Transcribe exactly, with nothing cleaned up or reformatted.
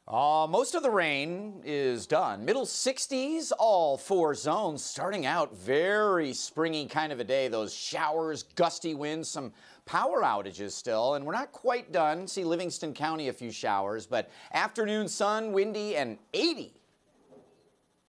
Uh, most of the rain is done. Middle sixties, all four zones. Starting out very springy kind of a day. Those showers, gusty winds, some power outages still. And we're not quite done. See Livingston County, a few showers. But afternoon sun, windy, and eighty